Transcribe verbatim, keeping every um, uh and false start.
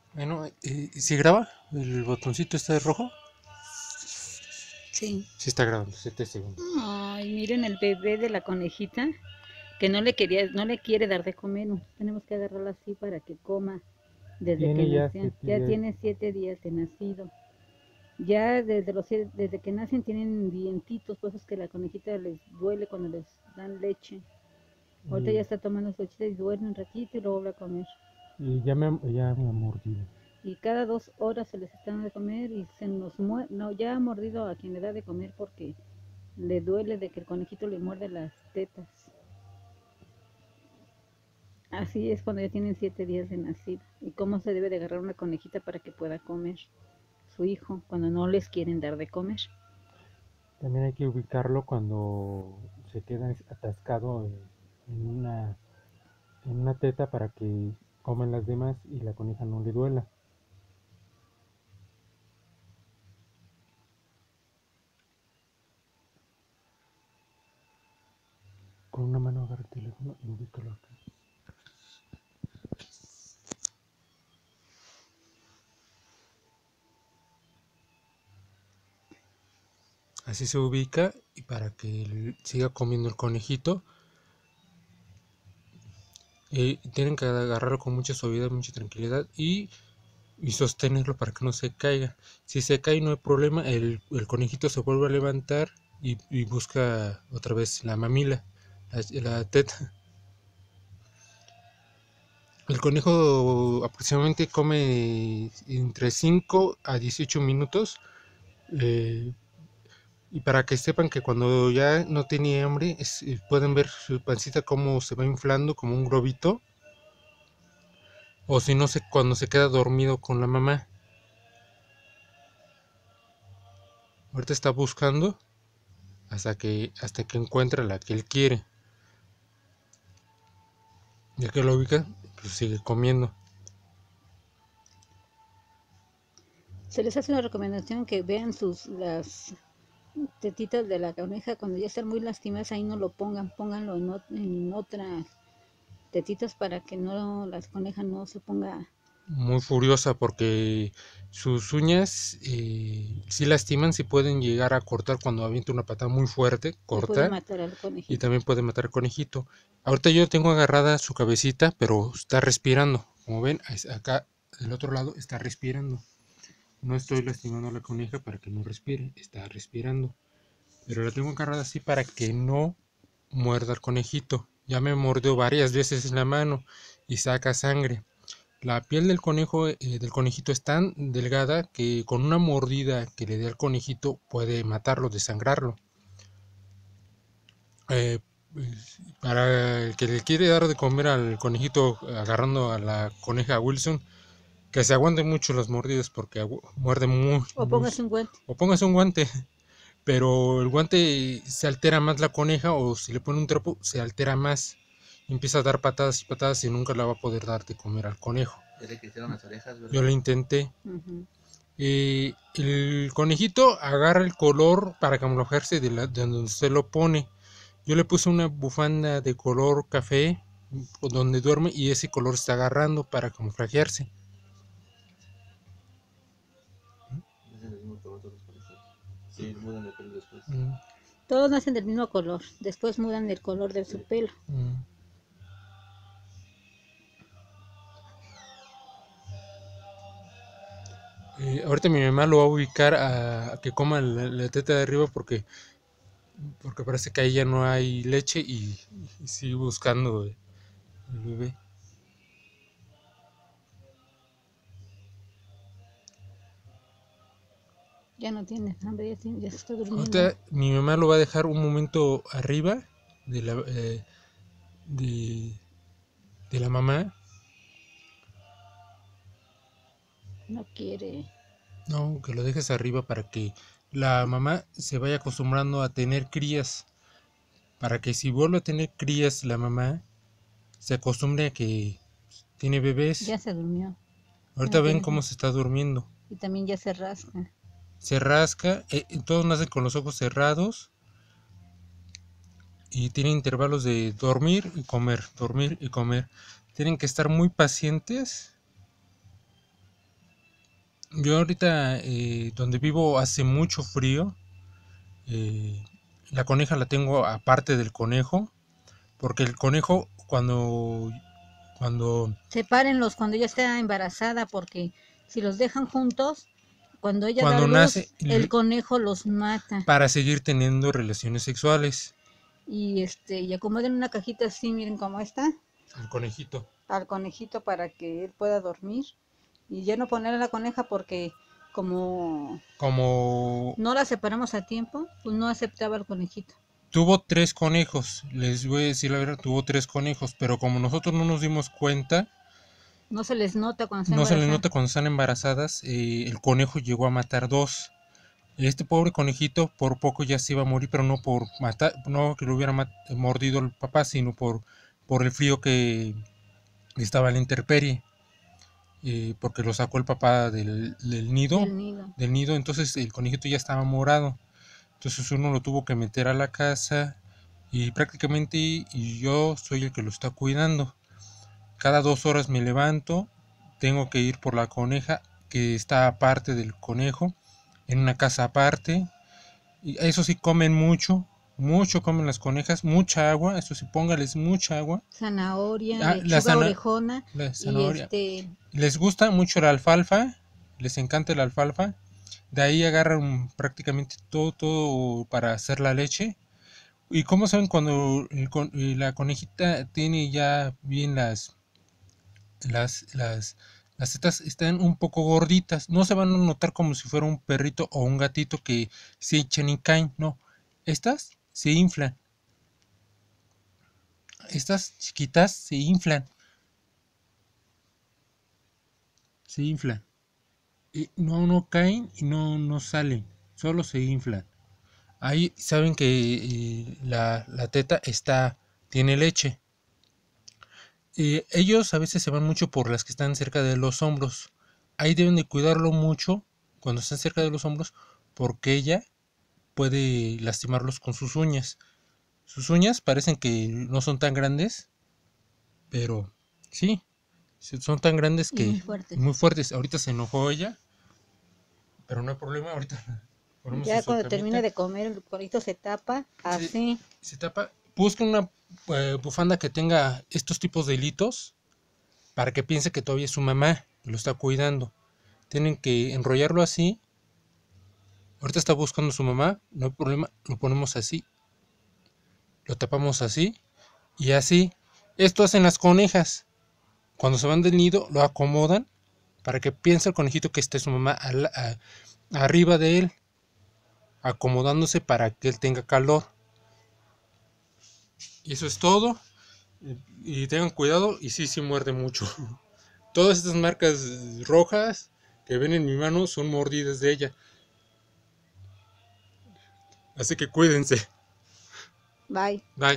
Bueno, eh, ¿sí graba? ¿El botoncito está de rojo? Sí. Sí está grabando, siete segundos. Ay, miren el bebé de la conejita que no le quería, no le quiere dar de comer. Tenemos que agarrarla así para que coma desde que Tiene ya nació. siete Ya días. tiene siete días de nacido. Ya desde los siete- desde que nacen tienen dientitos, por eso es que la conejita les duele cuando les dan leche. Ahorita ya Y, está tomando su lechita y duerme un ratito y luego vuelve a comer. y ya, me, ha- ya me ha mordido. Y cada dos horas se les está dando de comer y se nos muere, no, ya ha mordido a quien le da de comer porque le duele de que el conejito le muerde las tetas. Así es cuando ya tienen siete días de nacido. ¿Y cómo se debe de agarrar una conejita para que pueda comer su hijo cuando no les quieren dar de comer? También hay que ubicarlo cuando se queda atascado en, en una, en una teta para que coman las demás y la coneja no le duela. Con una mano agarra el teléfono y ubícalo acá. Así se ubica y para que siga comiendo el conejito. Eh, tienen que agarrarlo con mucha suavidad, mucha tranquilidad y, y sostenerlo para que no se caiga. Si se cae no hay problema, el, el conejito se vuelve a levantar y, y busca otra vez la mamila, la, la teta. El conejo aproximadamente come entre cinco a dieciocho minutos. eh, y para que sepan que cuando ya no tiene hambre, es, pueden ver su pancita como se va inflando como un globito. O si no, se, cuando se queda dormido con la mamá. Ahorita está buscando hasta que hasta que encuentra la que él quiere. Ya que lo ubica, pues sigue comiendo. Se les hace una recomendación que vean sus las tetitas de la coneja cuando ya están muy lastimadas, ahí no lo pongan, pónganlo en, ot en otras tetitas para que no las conejas no se ponga. Muy furiosa porque sus uñas eh, sí lastiman, sí pueden llegar a cortar cuando avienta una patada muy fuerte, Y puede corta matar al y conejito. también puede matar al conejito. Ahorita yo tengo agarrada su cabecita, pero está respirando. Como ven, acá del otro lado está respirando. No estoy lastimando a la coneja para que no respire, está respirando. Pero la tengo agarrada así para que no muerda al conejito. Ya me mordió varias veces en la mano y saca sangre. La piel del conejo, eh, del conejito es tan delgada que con una mordida que le dé al conejito puede matarlo, desangrarlo. Eh, para el que le quiere dar de comer al conejito agarrando a la coneja Wilson, que se aguante mucho las mordidas porque muerde muy, O muy... póngase un guante. O póngase un guante, pero el guante se altera más la coneja o si le pone un trapo se altera más. Empieza a dar patadas y patadas y nunca la va a poder dar de comer al conejo. Ya le crecieron las orejas, Yo ¿verdad? lo intenté. Uh -huh. Eh, el conejito agarra el color para camuflajarse de, la, de donde se lo pone. Yo le puse una bufanda de color café donde duerme y ese color está agarrando para camuflajearse. Es el mismo color todos los conejos. Sí, mudan de pelo después. Mm, Todos nacen del mismo color, después mudan el color de su Sí. pelo. mm. Eh, ahorita mi mamá lo va a ubicar a, a que coma la, la, teta de arriba porque, porque parece que ahí ya no hay leche y, y sigue buscando el, el bebé. Ya no tiene hambre, ya, tiene, ya se está durmiendo. Ahorita mi mamá lo va a dejar un momento arriba de la, eh, de, de la mamá. No quiere. No, que lo dejes arriba para que la mamá se vaya acostumbrando a tener crías. Para que si vuelve a tener crías la mamá, se acostumbre a que tiene bebés. Ya se durmió. Ya Ahorita no ven tiene. cómo se está durmiendo. Y también ya se rasca. Se rasca, eh, todos nacen con los ojos cerrados y tienen intervalos de dormir y comer, dormir y comer. Tienen que estar muy pacientes Yo ahorita eh, donde vivo hace mucho frío. eh, la coneja la tengo aparte del conejo, porque el conejo cuando cuando Sepárenlos cuando ella esté embarazada, porque si los dejan juntos, cuando ella da cuando nace luz, el conejo los mata. para seguir teniendo relaciones sexuales. Y este, y acomoden una cajita así, miren cómo está, El conejito. al conejito para que él pueda dormir. Y ya no poner a la coneja porque como Como no la separamos a tiempo, pues no aceptaba el conejito. tuvo tres conejos, les voy a decir la verdad, tuvo tres conejos, pero como nosotros no nos dimos cuenta, No se les nota cuando está no se les embarazada. nota cuando están embarazadas, eh, el conejo llegó a matar dos. Este pobre conejito por poco ya se iba a morir, pero no por matar, no que lo hubiera mat- mordido el papá, sino por, por el frío que estaba en la intemperie, eh, porque lo sacó el papá del, del nido, Del nido. del nido, entonces el conejito ya estaba morado. Entonces uno lo tuvo que meter a la casa y prácticamente y yo soy el que lo está cuidando. Cada dos horas me levanto, tengo que ir por la coneja que está aparte del conejo, en una casa aparte. Y eso sí, comen mucho, mucho comen las conejas, mucha agua, eso sí, póngales mucha agua. Zanahoria, Ah, la, lechuga zana orejona la y zanahoria. este Les gusta mucho la alfalfa, les encanta la alfalfa. De ahí agarran prácticamente todo, todo para hacer la leche. ¿Y cómo saben cuando el con- eh, la conejita tiene ya bien las, las, las, las tetas están un poco gorditas? No se van a notar como si fuera un perrito o un gatito que se echan y caen, no. Estas se inflan. Estas chiquitas se inflan. Se inflan. Y no, no caen y no, no salen. Solo se inflan. Ahí saben que eh, la, la teta está, tiene leche. Eh, ellos a veces se van mucho por las que están cerca de los hombros. Ahí deben de cuidarlo mucho cuando están cerca de los hombros porque ella puede lastimarlos con sus uñas. Sus uñas parecen que no son tan grandes, pero sí, son tan grandes y muy que fuertes. muy fuertes. Ahorita se enojó ella, pero no hay problema. Ahorita ponemos en Ya su cuando termine camita. de comer, el conejito se tapa Se, así. se tapa. Busca una eh, bufanda que tenga estos tipos de hilitos para que piense que todavía es su mamá y lo está cuidando. Tienen que enrollarlo así. Ahorita está buscando a su mamá, no hay problema, lo ponemos así, lo tapamos así y así. Esto hacen las conejas. Cuando se van del nido, lo acomodan para que piense el conejito que esté su mamá al- a- arriba de él, acomodándose para que él tenga calor. Y eso es todo. Y tengan cuidado, y sí, sí muerde mucho. Todas estas marcas rojas que ven en mi mano son mordidas de ella. Así que cuídense. Bye. Bye.